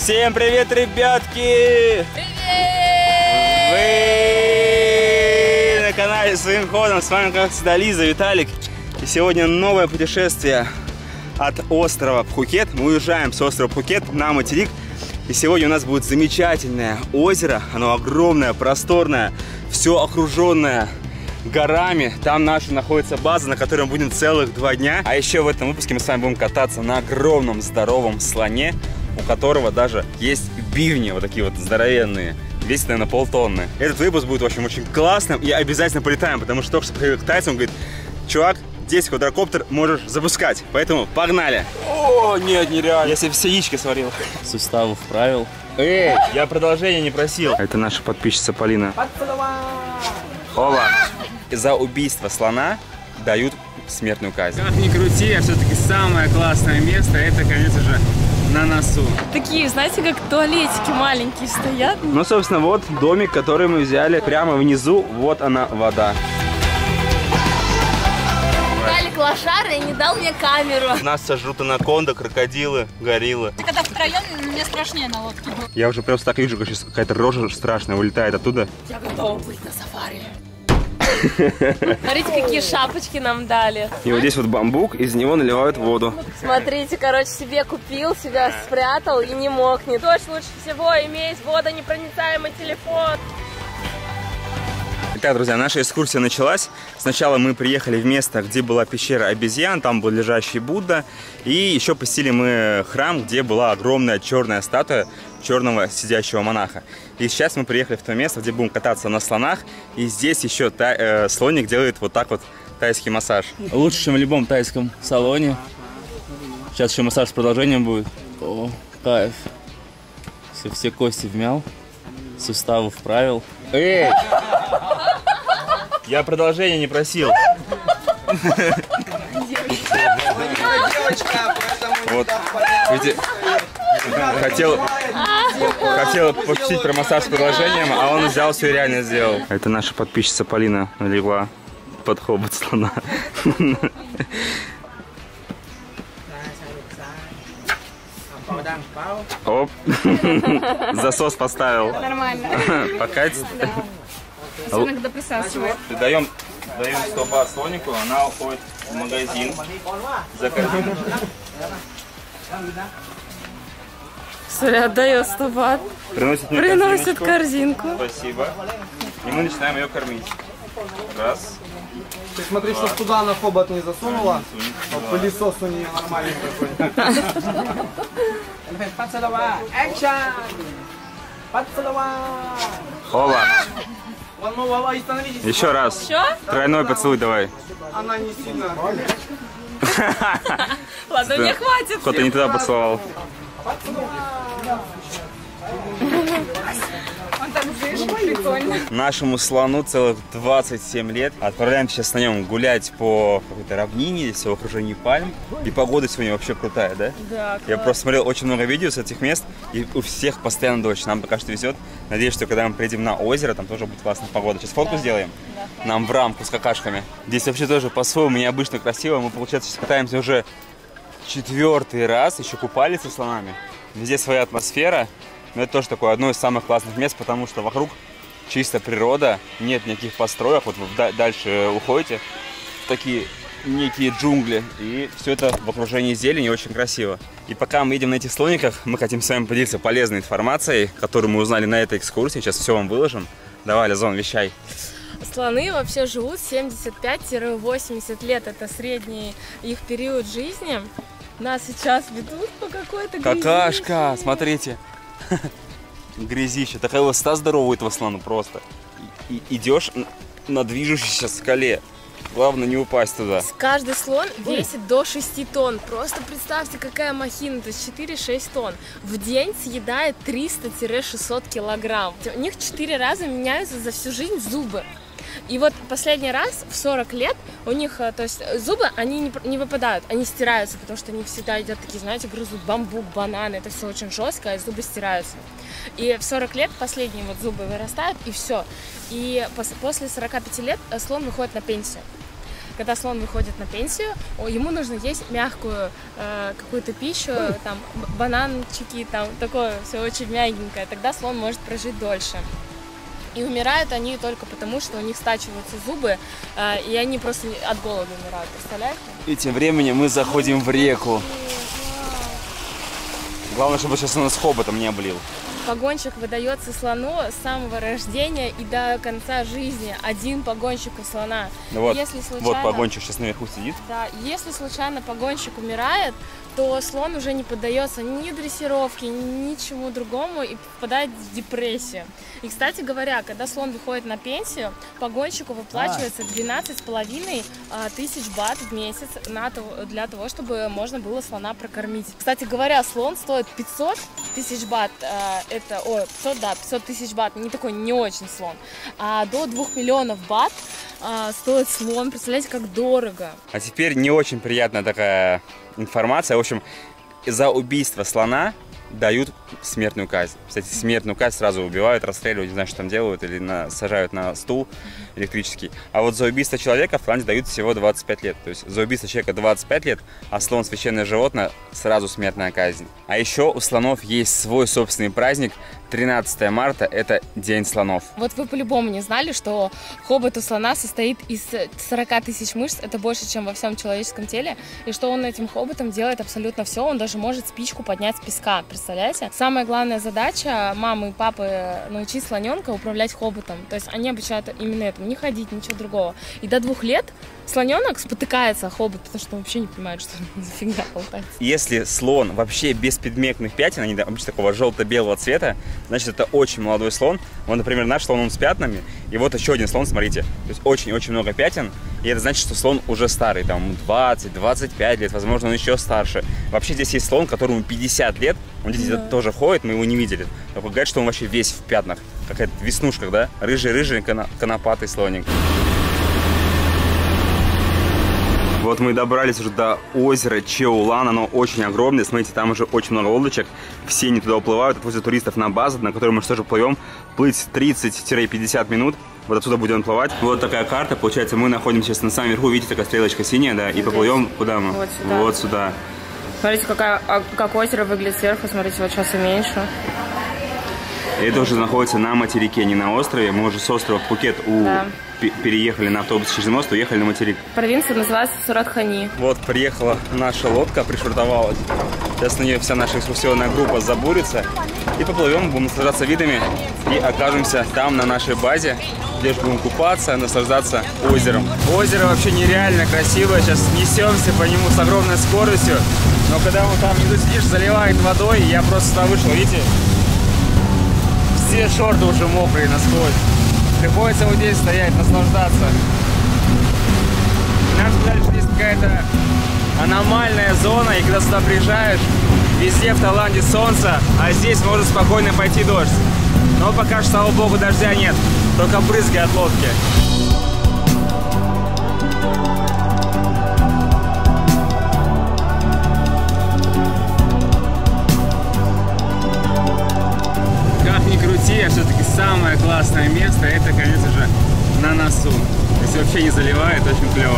Всем привет, ребятки! Привет! Вы на канале Своим ходом. С вами, как всегда, Лиза, Виталик. И сегодня новое путешествие от острова Пхукет. Мы уезжаем с острова Пхукет на материк. И сегодня у нас будет замечательное озеро. Оно огромное, просторное, все окруженное горами. Там наша находится база, на которой мы будем целых 2 дня. А еще в этом выпуске мы с вами будем кататься на огромном здоровом слоне, у которого даже есть бивни, вот такие вот здоровенные. Весит, наверное, полтонны. Этот выпуск будет, в общем, очень классным. И обязательно полетаем, потому что только что приехал к тайцам, говорит: чувак, здесь квадрокоптер можешь запускать. Поэтому погнали. О, нет, нереально. Я себе все яички сварил. Суставы вправил. Эй, я продолжение не просил. Это наша подписчица Полина. Ола. За убийство слона дают смертную казнь. Как ни крути, а все-таки самое классное место — это, конечно же, на носу. Такие, знаете, как туалетики маленькие стоят. Ну, собственно, вот домик, который мы взяли прямо внизу. Вот она, вода. Виталик лошара и не дал мне камеру. Нас сожрут анаконда, крокодилы, гориллы. Ты когда втроем, мне страшнее на лодке было. Я уже просто так вижу, как сейчас какая-то рожа страшная вылетает оттуда. Я готова быть на сафари. Смотрите, какие шапочки нам дали. И вот здесь вот бамбук, из него наливают воду. Смотрите, короче, себе купил, себя спрятал и не мокнет. Дождь лучше всего иметь водонепроницаемый телефон. Итак, друзья, наша экскурсия началась. Сначала мы приехали в место, где была пещера обезьян, там был лежащий Будда. И еще посетили мы храм, где была огромная черная статуя черного сидящего монаха. И сейчас мы приехали в то место, где будем кататься на слонах. И здесь еще слоник делает вот так вот тайский массаж. Лучше, чем в любом тайском салоне. Сейчас еще массаж с продолжением будет. О, кайф. Все кости вмял, суставы вправил. Эй! Я продолжение не просил. Вот, видите, хотел пошутить про массаж с продолжением, а он взял все и реально сделал. Это наша подписчица Полина налегла под хобот слона. Оп, засос поставил. Нормально. Покатит. Особенно, когда присасывает. Даем 100 бат слонику, она уходит в магазин за корзину. Смотри, отдает 100 бат. Приносит корзинку. Спасибо. И мы начинаем ее кормить. Раз. Ты смотри, чтоб туда на хобот не засунула. Пылесос у нее нормальный такой. Оба. Становитесь. Еще раз. Еще? Тройной поцелуй давай. Она не сильно. Ладно, мне хватит. Кто-то не туда поцеловал. Он так зышит, прикольно. Нашему слону целых 27 лет. Отправляемся сейчас на нем гулять по какой-то равнине, здесь в окружении пальм. И погода сегодня вообще крутая, да? Да, Я просто смотрел очень много видео с этих мест, и у всех постоянно дождь. Нам пока что везет. Надеюсь, что когда мы приедем на озеро, там тоже будет классная погода. Сейчас фотку сделаем. Нам в рамку с какашками. Здесь вообще тоже по-своему необычно красиво. Мы, получается, сейчас катаемся уже 4-й раз, еще купались со слонами. Везде своя атмосфера. Но это тоже такое одно из самых классных мест, потому что вокруг чисто природа, нет никаких построек. Вот вы дальше уходите в такие некие джунгли, и все это в окружении зелени, очень красиво. И пока мы едем на этих слониках, мы хотим с вами поделиться полезной информацией, которую мы узнали на этой экскурсии. Сейчас все вам выложим. Давай, Лизон, вещай. Слоны вообще живут 75-80 лет. Это средний их период жизни. Нас сейчас ведут по какой-то грязище. Какашка, смотрите. Грязище. Такая высота здоровая у этого слона просто. И идешь на движущейся скале. Главное не упасть туда. Каждый слон весит до 6 тонн. Просто представьте, какая махина. То есть 4-6 тонн. В день съедает 300-600 килограмм. У них 4 раза меняются за всю жизнь зубы. И вот последний раз в 40 лет у них, то есть зубы, они не выпадают, они стираются, потому что они всегда едят такие, знаете, грызут бамбук, бананы, это все очень жестко, и зубы стираются. И в 40 лет последние вот зубы вырастают, и все. И после 45 лет слон выходит на пенсию. когда слон выходит на пенсию, ему нужно есть мягкую какую-то пищу, там бананчики, там такое все очень мягенькое, тогда слон может прожить дольше. И умирают они только потому, что у них стачиваются зубы, и они просто от голода умирают, представляете? И тем временем мы заходим в реку. Главное, чтобы сейчас у нас хоботом не облил. Погонщик выдается слону с самого рождения и до конца жизни. Один погонщик у слона. Вот, если случайно, вот погонщик сейчас наверху сидит. Да, если случайно погонщик умирает, то слон уже не поддается ни дрессировке, ничему другому и впадает в депрессию. И, кстати говоря, когда слон выходит на пенсию, погонщику выплачивается 12,5 тысяч бат в месяц для того, чтобы можно было слона прокормить. Кстати говоря, слон стоит 500 тысяч бат, 500 тысяч бат, не такой, не очень слон, а до 2 миллионов бат стоит слон, представляете, как дорого. А теперь не очень приятная такая информация. В общем, за убийство слона дают смертную казнь. Кстати, смертную казнь сразу убивают, расстреливают, не знаю, что там делают, или сажают на стул электрический. А вот за убийство человека в Таиланде дают всего 25 лет. То есть за убийство человека 25 лет, а слон — священное животное, сразу смертная казнь. А еще у слонов есть свой собственный праздник. 13 марта – это День слонов. Вот вы по-любому не знали, что хобот у слона состоит из 40 тысяч мышц, это больше, чем во всем человеческом теле, и что он этим хоботом делает абсолютно все, он даже может спичку поднять с песка, представляете? Самая главная задача мамы и папы – научить слоненка управлять хоботом, то есть они обучают именно этому, не ходить, ничего другого. И до 2 лет слоненок спотыкается о хобот, потому что он вообще не понимает, что за фигня болтается. Если слон вообще без пигментных пятен, они вообще такого желто-белого цвета, значит, это очень молодой слон. Вот, например, наш слон, он с пятнами. И вот еще один слон, смотрите. То есть очень-очень много пятен. И это значит, что слон уже старый. Там 20-25 лет, возможно, он еще старше. Вообще здесь есть слон, которому 50 лет. Он здесь тоже ходит, мы его не видели. Но говорят, что он вообще весь в пятнах. Какая-то веснушка, да? Рыжий-рыжий конопатый слоник. Вот мы добрались уже до озера Чеулан, оно очень огромное, смотрите, там уже очень много лодочек, все они туда уплывают, отвозят туристов на базу, на которой мы тоже плывем, плыть 30-50 минут, вот отсюда будем плывать. Вот такая карта, получается, мы находимся сейчас на самом верху, видите, такая стрелочка синяя, да, и поплывем куда мы? Вот сюда. Вот сюда. Смотрите, как озеро выглядит сверху, смотрите, вот сейчас уменьшу. Это уже находится на материке, не на острове, мы уже с острова Пхукет переехали на автобус через мост, уехали на материк. Провинция называется Суратхани. Вот приехала наша лодка, пришвартовалась. Сейчас на нее вся наша экскурсионная группа забурится. И поплывем, будем наслаждаться видами и окажемся там, на нашей базе, где же будем купаться, наслаждаться озером. Озеро вообще нереально красивое, сейчас несемся по нему с огромной скоростью. Но когда вот там внизу сидишь, заливает водой, я просто сюда вышел, видите? Все шорты уже мокрые насквозь. Приходится вот здесь стоять, наслаждаться. Надо сказать, что здесь какая-то аномальная зона, и когда сюда приезжаешь, везде в Таиланде солнце, а здесь может спокойно пойти дождь. Но пока что, слава богу, дождя нет, только брызги от лодки. Как ни крути, а все-таки самое классное место — это, конечно же, на носу. Здесь вообще не заливает, очень клево.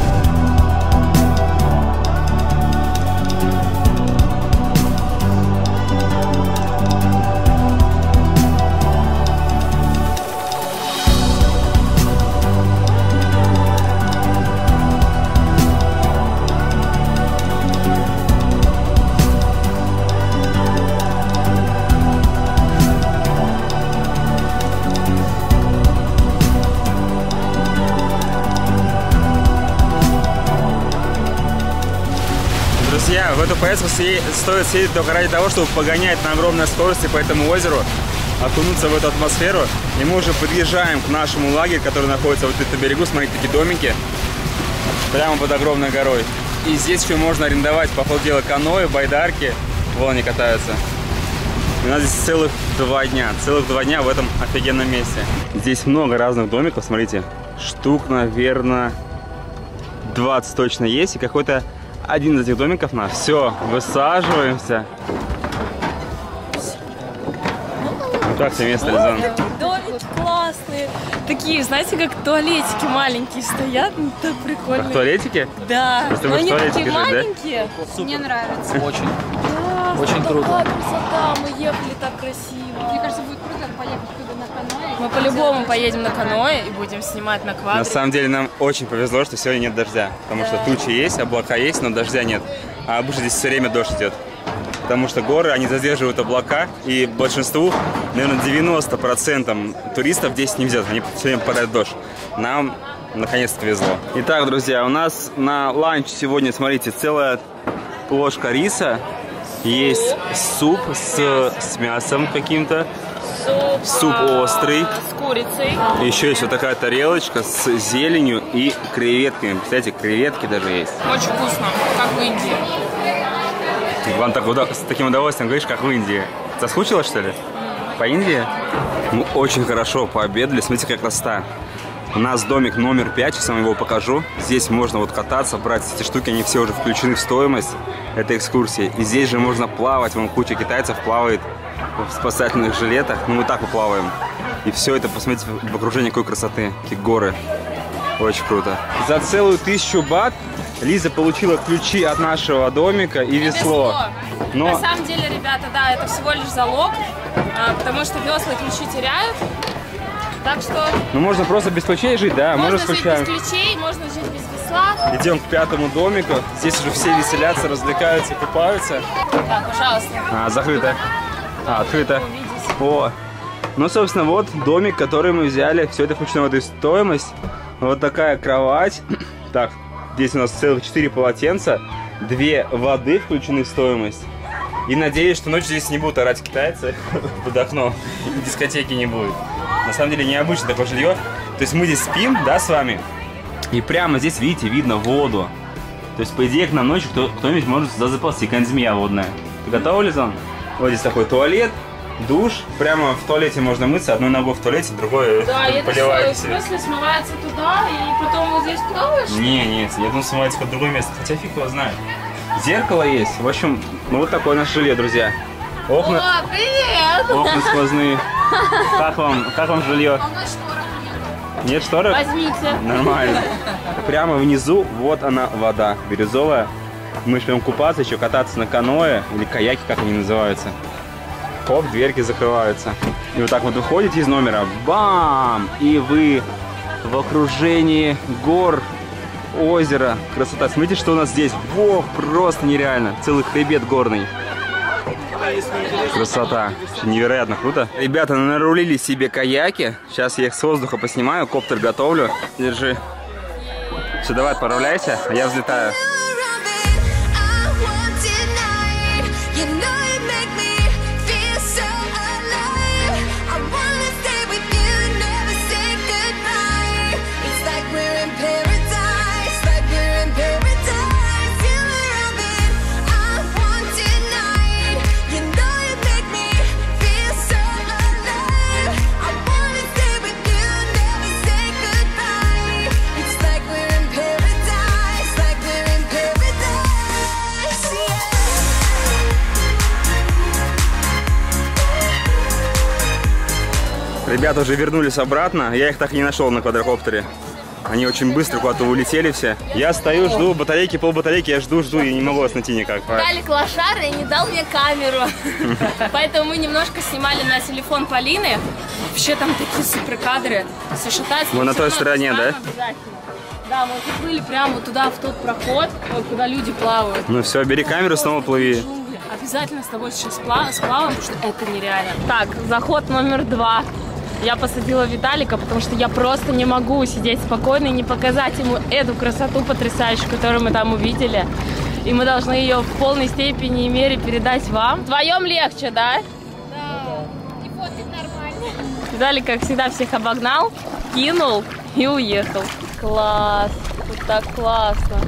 Друзья, в эту поездку стоит съездить только ради того, чтобы погонять на огромной скорости по этому озеру, окунуться в эту атмосферу. И мы уже подъезжаем к нашему лагерю, который находится вот на берегу. Смотрите, такие домики прямо под огромной горой. И здесь еще можно арендовать, по ходу дела, каноэ, байдарки. Вон они катаются. И у нас здесь целых 2 дня. Целых 2 дня в этом офигенном месте. Здесь много разных домиков, смотрите. Штук, наверное, 20 точно есть. И какой-то один из этих домиков наш. Все, высаживаемся. Ну как тебе место, Лизан? Домик вот классные. Такие, знаете, как туалетики маленькие стоят. Ну, так прикольно. В туалетике? Да. Просто Но вы в они туалетике такие жили, да? маленькие. Мне нравится. Очень. Да, Очень круто. Такая красота, мы ехали так красиво. Мне кажется, будет круто поехать туда на каноэ. Мы по-любому поедем на каноэ и будем снимать на квадре. На самом деле нам очень повезло, что сегодня нет дождя. Потому что тучи есть, облака есть, но дождя нет. А обычно здесь все время дождь идет. Потому что горы, они задерживают облака. И большинству, наверное, 90% туристов здесь не везет. Они все время попадают в дождь. Нам наконец-то повезло. Итак, друзья, у нас на ланч сегодня, смотрите, целая ложка риса. Есть суп с мясом каким-то. Суп острый. С курицей. Еще есть вот такая тарелочка с зеленью и креветками. Представляете, креветки даже есть. Очень вкусно, как в Индии. Ты вам так с таким удовольствием говоришь, как в Индии. Соскучилась, что ли? По Индии? Мы очень хорошо пообедали. Смотрите, какая красота. У нас домик номер 5, сейчас я вам его покажу. Здесь можно вот кататься, брать эти штуки, они все уже включены в стоимость этой экскурсии. И здесь же можно плавать, вон куча китайцев плавает в спасательных жилетах. Ну, мы так поплаваем. И все это, посмотрите, в окружении какой красоты, какие горы. Очень круто. За целую 1000 бат Лиза получила ключи от нашего домика и весло. Но... На самом деле, ребята, да, это всего лишь залог, потому что весла и ключи теряют. Так что... Ну, можно просто без ключей жить, да? Можно с жить ключами. без ключей, можно жить без весла. Идем к 5-му домику. Здесь уже все веселятся, развлекаются, купаются. Да, пожалуйста. Закрыто. Открыто. О. Ну, собственно, вот домик, который мы взяли. Все это включено в эту стоимость. Вот такая кровать. Так, здесь у нас целых 4 полотенца. 2 воды включены в стоимость. И надеюсь, что ночью здесь не будут орать китайцы под окном. И дискотеки не будет. На самом деле необычное такое жилье. То есть мы здесь спим, да, с вами. И прямо здесь, видите, видно воду. То есть, по идее, к нам ночью кто-нибудь может сюда заползти, какая-нибудь змея водная. Ты готова, Лизон? Вот здесь такой туалет, душ. Прямо в туалете можно мыться. Одной ногой в туалете, другой поливаете себе. В смысле смывается туда и потом вот здесь плаваешь? Не, я думаю, смывается в другое место. Хотя фиг его знает. Зеркало есть. В общем, ну вот такое наше жилье, друзья. Окна. О, привет! Окна сквозные. Как вам жилье? А у нас шторок нет. Нет шторок? Возьмите. Нормально. Прямо внизу вот она вода бирюзовая. Мы шли купаться, еще кататься на каноэ или каяки, как они называются. Хоп, дверки закрываются. И вот так вот выходите из номера, бам! И вы в окружении гор, озера. Красота. Смотрите, что у нас здесь. Во, просто нереально. Целый хребет горный. Красота. Невероятно круто. Ребята нарулили себе каяки. Сейчас я их с воздуха поснимаю. Коптер готовлю. Держи. Все, давай, отправляйся, а я взлетаю. Ребята уже вернулись обратно. Я их так и не нашел на квадрокоптере. Они очень быстро куда-то улетели все. Я стою, жду батарейки, полбатарейки, я жду и не могу вас найти никак. Далик лошара и не дал мне камеру. Поэтому мы немножко снимали на телефон Полины. Вообще там такие супер кадры. Если шататься, мы на той стороне, да? Да, мы приплыли прямо туда, в тот проход, вот куда люди плавают. Ну все, бери камеру, снова плыви. Обязательно с тобой сейчас сплаваем, потому что это нереально. Так, заход номер 2. Я посадила Виталика, потому что я просто не могу сидеть спокойно и не показать ему эту красоту потрясающую, которую мы там увидели. И мы должны ее в полной степени и мере передать вам. Вдвоем легче, да? Да. И фоткать нормально. Виталик, как всегда, всех обогнал, кинул и уехал. Класс! Тут так классно.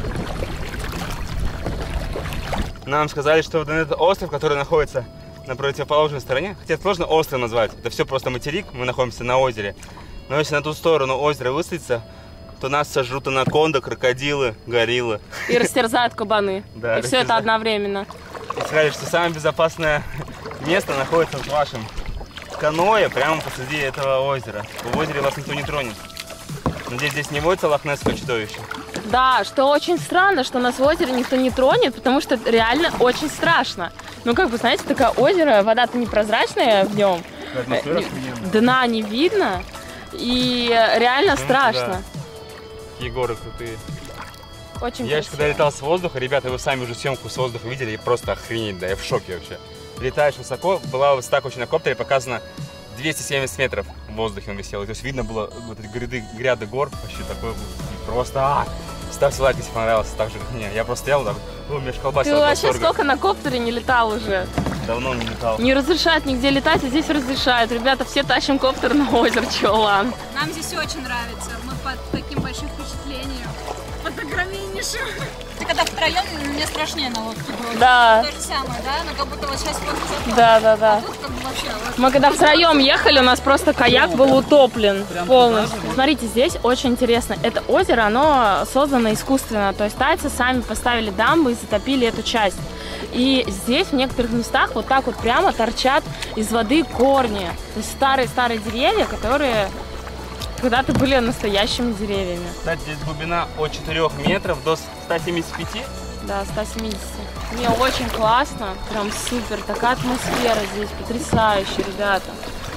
Нам сказали, что вот этот остров, который находится на противоположной стороне, хотя сложно остров назвать, это все просто материк, мы находимся на озере. Но если на ту сторону озера высадиться, то нас сожрут анаконды, крокодилы, гориллы. И растерзают кабаны. Да, и все это одновременно. И сказали, что самое безопасное место находится в вашем каноэ прямо посреди этого озера. В озере вас никто не тронет. Надеюсь, здесь не водится лохнесское чудовище. Да, что очень странно, что нас в озере никто не тронет, потому что реально очень страшно. Ну, как бы, знаете, такое озеро, вода-то непрозрачная в нем, дна не видно, и реально страшно. Да. Какие горы крутые. Очень Я красиво. еще когда летал с воздуха, ребята, вы сами уже съемку с воздуха видели, и просто охренеть, да, я в шоке вообще. Летаешь высоко, была высота очень на коптере, показано 270 метров в воздухе он висел. То есть видно было вот эти гряды гор, вообще такое просто. Ставьте лайк, если понравилось, так же как мне. Я просто стоял так, меня аж колбасило Ты от вообще восторга. столько на коптере не летал уже. Давно не летал. Не разрешают нигде летать, а здесь разрешают. Ребята, все тащим коптер на озеро, Чаолан. Нам здесь очень нравится. Мы под таким большим впечатлением. Под огромнейшим. Ты когда втроем, мне страшнее на лодке было. Да. То же самое, да? Но как будто вот сейчас вот Да. тут как бы вообще вот. Мы когда втроем ехали, у нас просто каяк был утоплен полностью. Смотрите, здесь очень интересно. Это озеро, оно создано искусственно. То есть тайцы сами поставили дамбы и затопили эту часть. И здесь в некоторых местах вот так вот прямо торчат из воды корни. То есть старые-старые деревья, которые когда-то были настоящими деревьями. Кстати, здесь глубина от 4 метров до 175. Да, 170. Мне очень классно, прям супер, такая атмосфера здесь потрясающая, ребята.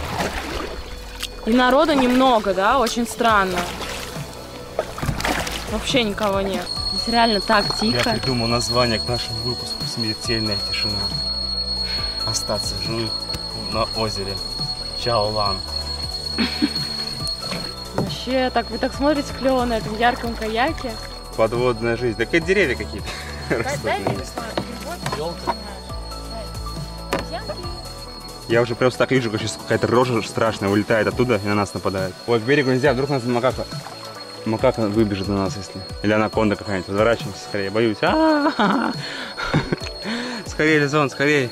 И народу немного, да, очень странно. Вообще никого нет. Здесь реально так Я тихо. придумал название к нашему выпуску «Смертельная тишина». Остаться в живых на озере Чаолан. Вообще, так вы так смотрите клево на этом ярком каяке. Подводная жизнь. Так это деревья какие-то. Я уже просто так вижу, как сейчас какая-то рожа страшная улетает оттуда и на нас нападает. Ой, к берегу нельзя, вдруг нас макака выбежит на нас, если. Или анаконда какая-нибудь. Разворачиваемся скорее, боюсь. Скорее, Лизон, скорее.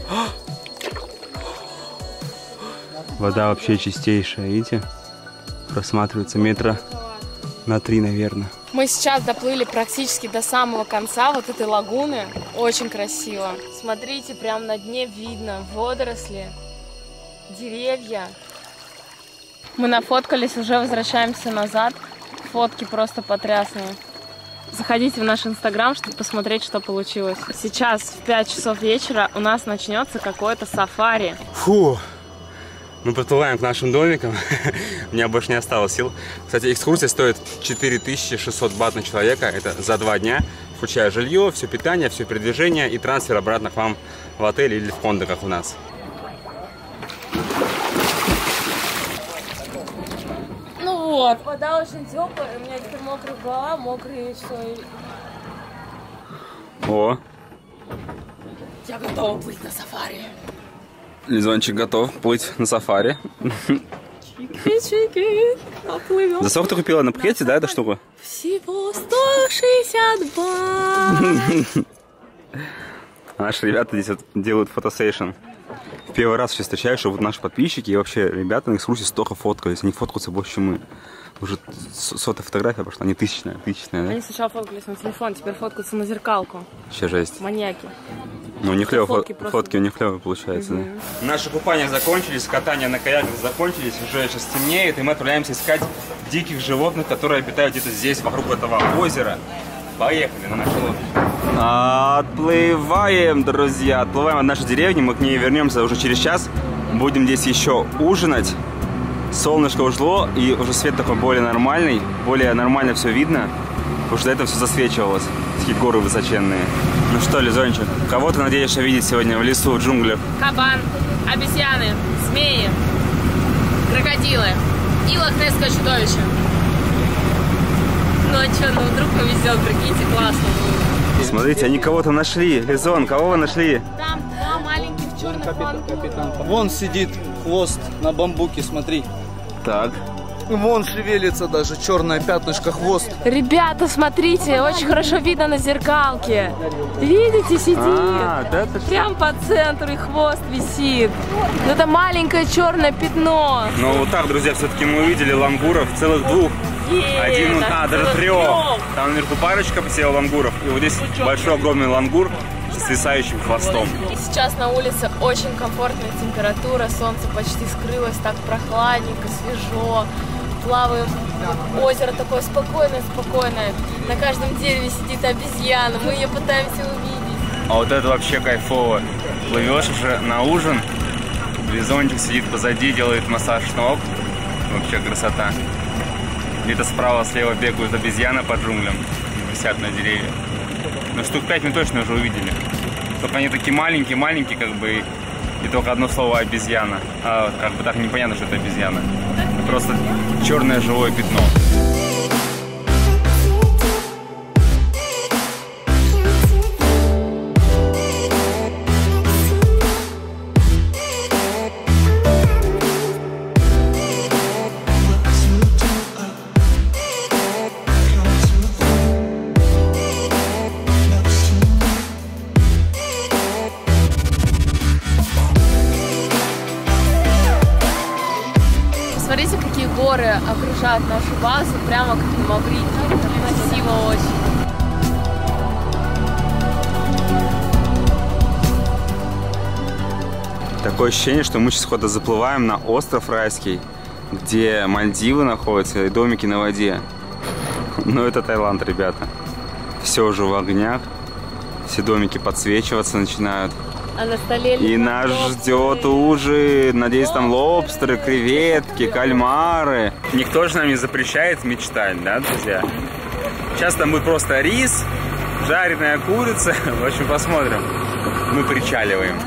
Вода вообще чистейшая, видите? Просматривается метра на 3, наверное. Мы сейчас доплыли практически до самого конца вот этой лагуны. Очень красиво. Смотрите, прям на дне видно водоросли, деревья. Мы нафоткались, уже возвращаемся назад. Фотки просто потрясные. Заходите в наш инстаграм, чтобы посмотреть, что получилось. Сейчас в 5 часов вечера у нас начнется какое-то сафари. Фу! Мы подплываем к нашим домикам. У меня больше не осталось сил. Кстати, экскурсия стоит 4600 бат на человека. Это за 2 дня, включая жилье, все питание, все передвижение и трансфер обратно к вам в отель или в кондо, как у нас. Ну вот, вода очень теплая, у меня теперь мокрая голова, мокрые все. О! Я готова плыть на сафари. Лизончик готов плыть на сафари. Чики-чики, поплывем. За сколько ты купила на пакете, да, эту штуку? Всего 160 бат. Наши ребята здесь вот делают фотосейшн. В первый раз сейчас встречаю, что вот наши подписчики и вообще ребята на экскурсии столько фоткались. Они фоткаются больше, чем мы. Уже сотая фотография пошла, не тысячная, да? Они сначала фоткались на телефон, теперь фоткаются на зеркалку. Вообще жесть. Маньяки. Ну, у них клево, Фотки у них клево получается, да. Наши купания закончились, катания на каяках закончились, уже сейчас темнеет, и мы отправляемся искать диких животных, которые обитают где-то здесь, вокруг этого озера. Поехали на нашу лодку. Отплываем, друзья, отплываем от нашей деревни, мы к ней вернемся уже через час. Будем здесь еще ужинать. Солнышко ушло, и уже свет такой более нормально все видно, потому что до этого все засвечивалось. Такие горы высоченные. Ну что, Лизончик, кого ты надеешься видеть сегодня в лесу, в джунглях? Кабан, обезьяны, змеи, крокодилы и лохнесское чудовище. Ну а что, ну вдруг повезет, прикиньте, классно будет. Смотрите, они кого-то нашли. Лизон, кого вы нашли? Там 2 маленьких черных лангура. Вон сидит хвост на бамбуке, смотри. Так. Вон шевелится даже черное пятнышко, хвост. Ребята, смотрите, очень хорошо видно на зеркалке. Видите, сидит. Да, ты что? Прям по центру и хвост висит. Это маленькое черное пятно. Но вот так, друзья, все-таки мы увидели лангуров целых 2. Даже 3. Там наверху парочка посела лангуров. И вот здесь большой огромный лангур свисающим хвостом. Сейчас на улице очень комфортная температура, солнце почти скрылось, так прохладненько, свежо. Плаваем, озеро такое спокойное. На каждом дереве сидит обезьяна, мы ее пытаемся увидеть. А вот это вообще кайфово. Плывешь уже на ужин, бизончик сидит позади, делает массаж ног. Вообще красота. Где-то справа-слева бегают обезьяны по джунглям, висят на деревьях. Но штук 5 мы точно уже увидели. Только они такие маленькие, как бы, и только одно слово обезьяна. А как бы так непонятно, что это обезьяна. Просто черное живое пятно. Смотрите, какие горы окружают нашу базу, прямо как на Маврикии. Красиво очень. Такое ощущение, что мы сейчас куда-то заплываем на остров райский, где Мальдивы находятся и домики на воде. Но это Таиланд, ребята. Все уже в огнях, все домики подсвечиваться начинают. А на столе и нас ждет ужин. Надеюсь, там лобстеры, креветки, кальмары. Никто же нам не запрещает мечтать, да, друзья? Сейчас там будет просто рис, жареная курица. В общем, посмотрим. Мы причаливаем.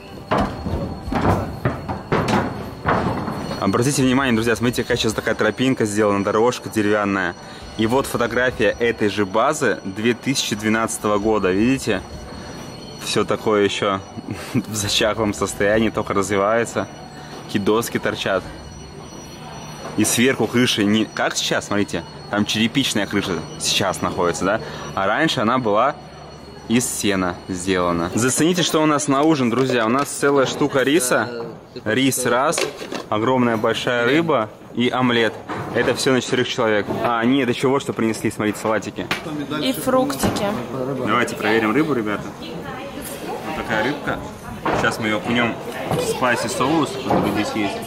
Обратите внимание, друзья, смотрите, какая сейчас такая тропинка сделана, дорожка деревянная. И вот фотография этой же базы 2012 года, видите? Все такое еще в зачахлом состоянии, только развивается. Какие доски торчат. И сверху крыша не как сейчас, смотрите, там черепичная крыша сейчас находится, да? А раньше она была из сена сделана. Зацените, что у нас на ужин, друзья. У нас целая штука риса. Рис раз, огромная большая рыба и омлет. Это все на 4 человек. А, нет, еще вот что принесли, смотрите, салатики. И фруктики. Давайте проверим рыбу, ребята. Вот такая рыбка. Сейчас мы ее окунем в спайси соус, который здесь есть.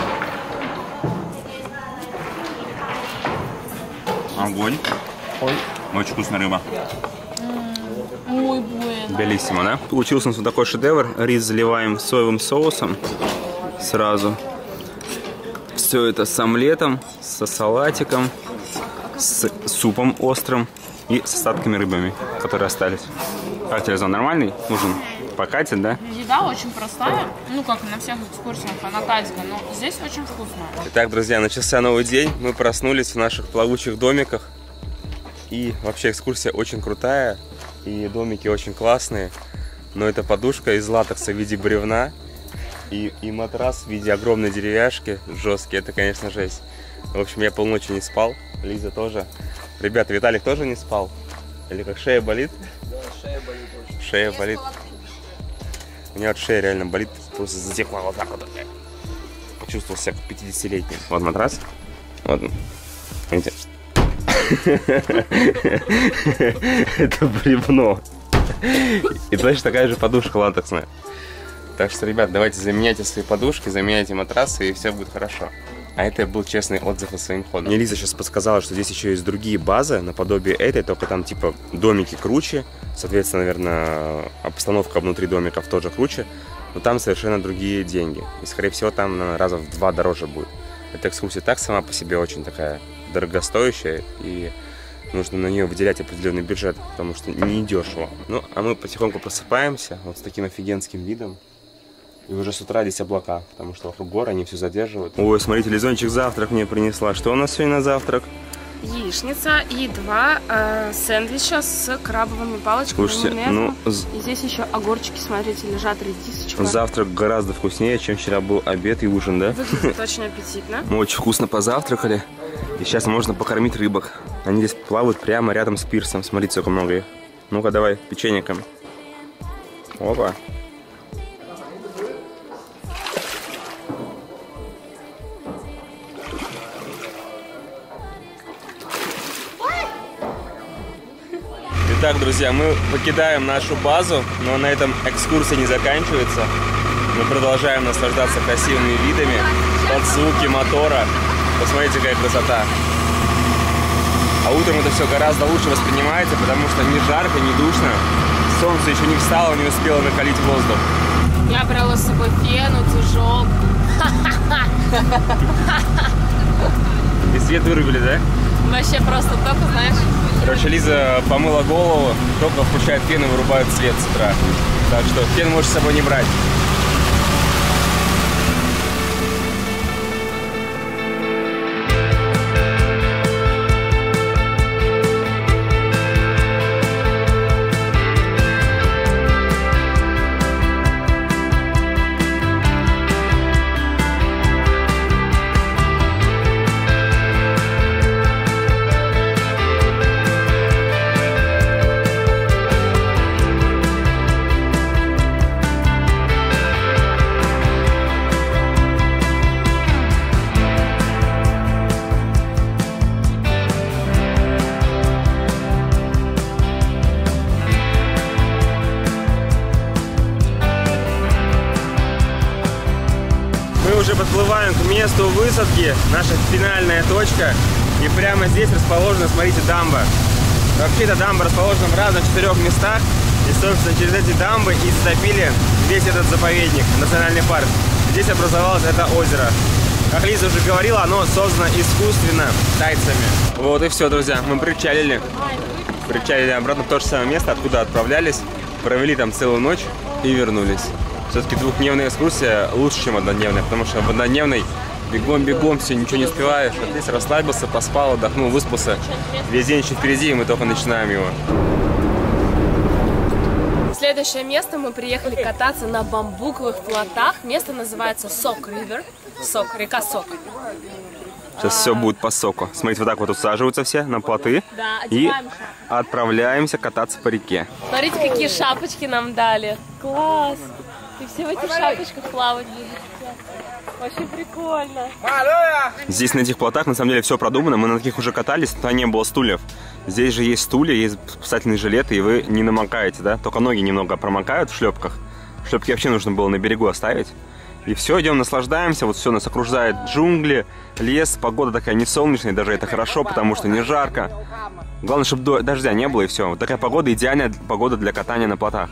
Огонь. Очень вкусная рыба. Muy bueno. Белиссимо, да? Получился у нас вот такой шедевр. Рис заливаем соевым соусом сразу. Все это с омлетом, со салатиком, с супом острым и с остатками рыбами, которые остались. Как тебе, Резон, нормальный ужин? Покатит, да? Еда очень простая, ну как на всех экскурсиях, она тайская, но здесь очень вкусная. Итак, друзья, начался новый день. Мы проснулись в наших плавучих домиках. И вообще экскурсия очень крутая. И домики очень классные. Но это подушка из латекса в виде бревна. И матрас в виде огромной деревяшки жесткий. Это, конечно, жесть. В общем, я полночи не спал. Лиза тоже. Ребята, Виталик тоже не спал? Или как, шея болит? Да, шея болит очень. Шея болит. У меня вот шея реально болит. Просто затекла вот так вот. Почувствовал себя как 50-летний. Вот матрас. Вот он. Видите? Это бревно. И точно такая же подушка латексная. Так что, ребят, давайте заменяйте свои подушки, заменяйте матрасы, и все будет хорошо. А это был честный отзыв о своим ходом. Мне Лиза сейчас подсказала, что здесь еще есть другие базы, наподобие этой, только там типа домики круче. Соответственно, наверное, обстановка внутри домиков тоже круче. Но там совершенно другие деньги. И, скорее всего, там, наверное, раза в 2 дороже будет. Эта экскурсия так сама по себе очень такая дорогостоящая. И нужно на нее выделять определенный бюджет, потому что не дешево. Ну, а мы потихоньку просыпаемся вот с таким офигенским видом. И уже с утра здесь облака, потому что вокруг гор они все задерживают. Ой, смотрите, Лизончик завтрак мне принесла. Что у нас сегодня на завтрак? Яичница и 2 сэндвича с крабовыми палочками. Слушайте, ну, и здесь еще огурчики, смотрите, лежат, редисочка. Завтрак гораздо вкуснее, чем вчера был обед и ужин, да? Выглядит очень аппетитно. Мы очень вкусно позавтракали. И сейчас можно покормить рыбок. Они здесь плавают прямо рядом с пирсом. Смотрите, сколько много их. Ну-ка, давай, печеньками. Опа. Итак, друзья, мы покидаем нашу базу, но на этом экскурсия не заканчивается. Мы продолжаем наслаждаться красивыми видами под звуки мотора. Посмотрите, какая красота. А утром это все гораздо лучше воспринимается, потому что не жарко, не душно. Солнце еще не встало, не успело накалить воздух. Я брала с собой пену, тяжел. И свет вырубили, да? Вообще просто только, знаешь... Короче, Лиза помыла голову, только включает фен и вырубает свет с утра. Так что фен можешь с собой не брать. Уже подплываем к месту высадки, наша финальная точка. И прямо здесь расположена, смотрите, дамба. Вообще эта дамба расположена в разных 4 местах. И, собственно, через эти дамбы и затопили весь этот заповедник, национальный парк. Здесь образовалось это озеро. Как Лиза уже говорила, оно создано искусственно тайцами. Вот и все, друзья, мы причалили. Причалили обратно в то же самое место, откуда отправлялись. Провели там целую ночь и вернулись. Все-таки двухдневная экскурсия лучше, чем однодневная, потому что в однодневной бегом-бегом, все, ничего не успеваешь. А здесь расслабился, поспал, отдохнул, выспался. Весь день еще впереди, и мы только начинаем его. Следующее место мы приехали кататься на бамбуковых плотах. Место называется Сок Ривер. Сок, река Сок. Сейчас все будет по соку. Смотрите, вот так вот усаживаются все на плоты. Да, и отправляемся кататься по реке. Смотрите, какие шапочки нам дали. Класс! И все в этих шапочках плавать будете. Очень прикольно. Здесь на этих плотах на самом деле все продумано. Мы на таких уже катались, но не было стульев. Здесь же есть стулья, есть спасательные жилеты, и вы не намокаете, да? Только ноги немного промокают в шлепках. Шлепки вообще нужно было на берегу оставить. И все, идем, наслаждаемся. Вот все, нас окружает джунгли, лес. Погода такая не солнечная, даже это хорошо, потому что не жарко. Главное, чтобы дождя не было, и все. Вот такая погода, идеальная погода для катания на плотах.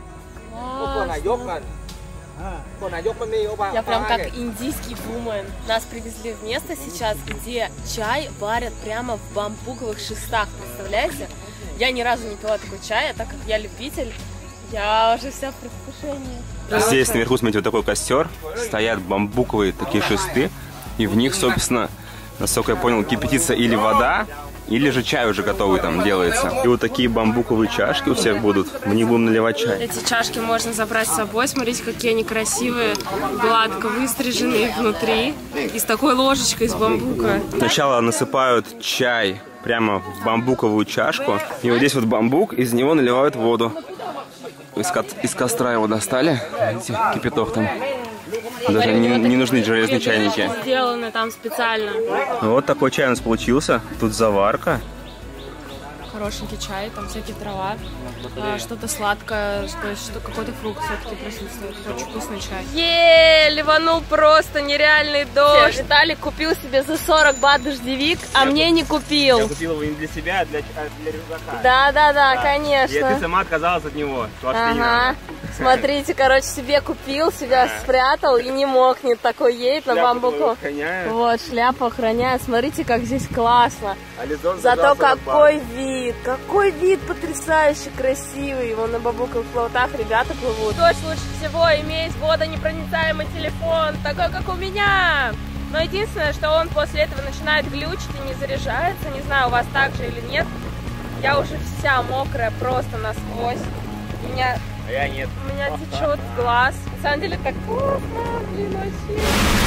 Я прям как индийский вумен. Нас привезли в место сейчас, где чай варят прямо в бамбуковых шестах. Представляете? Я ни разу не пила такой чай, а так как я любитель, я уже вся в предвкушении. Здесь наверху, смотрите, вот такой костер. Стоят бамбуковые такие шесты. И в них, собственно, насколько я понял, кипятится или вода, или же чай уже готовый там делается. И вот такие бамбуковые чашки у всех будут. В них будем наливать чай. Эти чашки можно забрать с собой. Смотрите, какие они красивые, гладко выстриженные внутри. И с такой ложечкой из бамбука. Сначала насыпают чай прямо в бамбуковую чашку. И вот здесь вот бамбук, из него наливают воду. Из костра его достали. Видите, кипяток там. Даже не нужны железные чайники. Сделаны там специально. Вот такой чай у нас получился. Тут заварка. Хорошенький чай, там всякие трава, что-то сладкое, что какой-то фрукт все-таки присутствует. Очень вкусный чай. Ливанул просто нереальный дождь. Виталик купил себе за 40 бат дождевик, а мне не купил. Я купил его не для себя, а для рюкзака. Да, конечно. И ты сама отказалась от него. Ага. Смотрите, короче, себе купил, себя спрятал и не мог, нет, такой едет на бамбуку. Вот, шляпу охраняет. Смотрите, как здесь классно. Зато какой вид потрясающе красивый. Вон на бамбуковых плотах ребята плывут. Дождь лучше всего иметь водонепроницаемый телефон, такой, как у меня. Но единственное, что он после этого начинает глючить и не заряжается. Не знаю, у вас так же или нет. Я уже вся мокрая, просто насквозь. У меня течет глаз. На самом деле так вкусно, блин, вообще.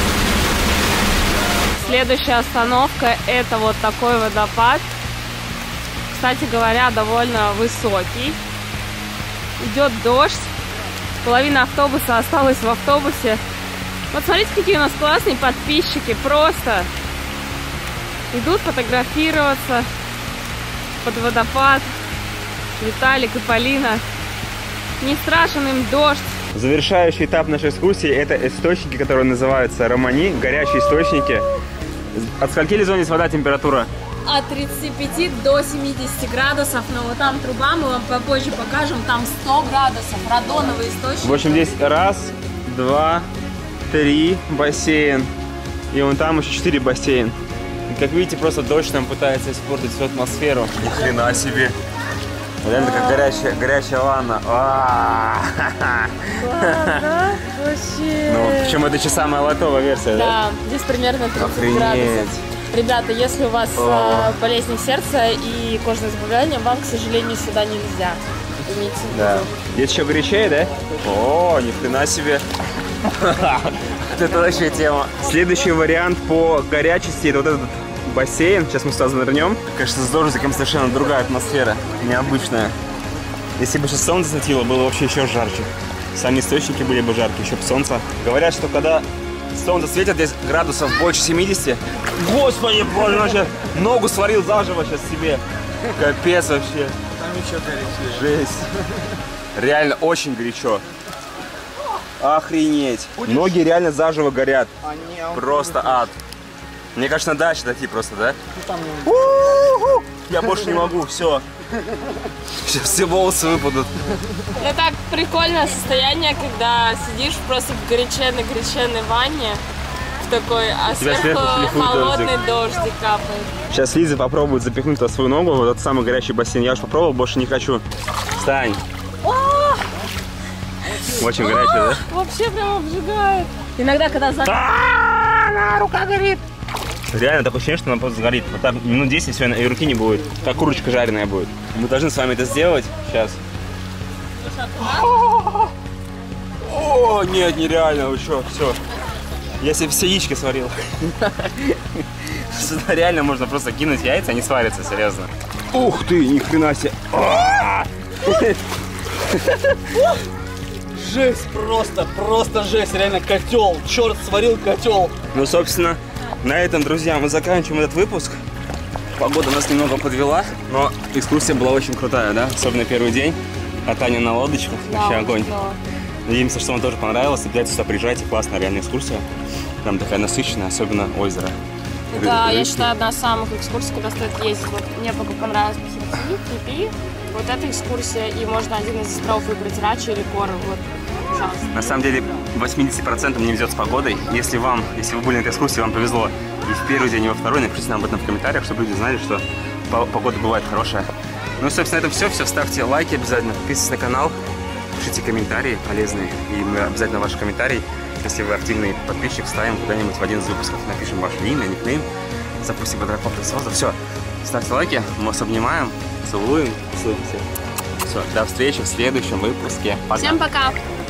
Следующая остановка — это вот такой водопад. Кстати говоря, довольно высокий. Идет дождь. Половина автобуса осталась в автобусе. Вот смотрите, какие у нас классные подписчики. Просто идут фотографироваться под водопад. Виталик и Полина. Не страшен им дождь. Завершающий этап нашей экскурсии — это источники, которые называются романи, горячие источники. От скольки ли здесь вода температура? От 35 до 70 градусов, но вот там труба, мы вам попозже покажем, там 100 градусов, радоновый источник. В общем, здесь раз, два, три бассейн. И вон там еще 4 бассейн. И, как видите, просто дождь нам пытается испортить всю атмосферу. Ни хрена себе. Реально как горячая ванна. Да? Вообще. Ну, причем это еще самая лайтовая версия, да? Да, здесь примерно 30 Охренеть. градусов. Ребята, если у вас болезни сердца и кожное заболевание, вам, к сожалению, сюда нельзя. Имейте в виду. Да. Здесь еще горячее, да? О, ни хрена себе. Это вообще тема. Следующий вариант по горячести — это вот этот бассейн. Сейчас мы сюда занырнем. Конечно, с дождиком совершенно другая атмосфера, необычная. Если бы сейчас солнце светило, было вообще еще жарче. Сами источники были бы жаркие, еще бы солнце. Говорят, что когда солнце светит, здесь градусов больше 70. Господи, боже, вообще ногу сварил заживо сейчас себе. Капец вообще. Там еще горячее. Жесть. Реально очень горячо. Охренеть. Ноги реально заживо горят. Просто ад. Мне кажется, на даче дойти просто, да? У-ху! Я больше не могу, все. Сейчас все волосы выпадут. Это так прикольное состояние, когда сидишь просто в горяченной ванне, в такой, а Тебя сверху сверху шлифует холодный дождик капает. Сейчас Лиза попробует запихнуть туда свою ногу в этот самый горячий бассейн. Я уж попробовал, больше не хочу. Встань. Очень горячий, да? Вообще прям обжигает. Иногда, когда Рука горит. Реально такое ощущение, что она просто сгорит. Вот так минут 10 все, и руки не будет. Как курочка жареная будет. Мы должны с вами это сделать. Сейчас. О, нет, нереально, вы что, все. Я себе все яички сварил. Сюда реально можно просто кинуть яйца, они сварятся, серьезно. Ух ты, ни хрена себе. Жесть, просто жесть, реально котел. Черт сварил котел. Ну, собственно, на этом, друзья, мы заканчиваем этот выпуск. Погода нас немного подвела, но экскурсия была очень крутая, да? Особенно первый день. Катание на лодочках, вообще огонь. Надеемся, что вам тоже понравилось. Обязательно сюда приезжайте, классная реальная экскурсия. Там такая насыщенная, особенно озеро. Это, я считаю, одна из самых экскурсий, куда стоит ездить. Вот мне пока понравилось Пихти, вот эта экскурсия, и можно один из островов выбрать, Рачи или Коры. Вот, пожалуйста. На самом деле, 80% не везет с погодой. Если вы были на этой экскурсии, вам повезло и в первый день, и во второй, напишите нам об этом в комментариях, чтобы люди знали, что погода бывает хорошая. Ну и, собственно, это все. Ставьте лайки обязательно, подписывайтесь на канал, пишите комментарии полезные. И мы обязательно ваши комментарии, если вы активный подписчик, ставим куда-нибудь в один из выпусков. Напишем ваше имя, никнейм, запустим квадрокоптер сразу. Все, ставьте лайки, мы вас обнимаем, целуем, целуемся. Все, до встречи в следующем выпуске. Пока. Всем пока!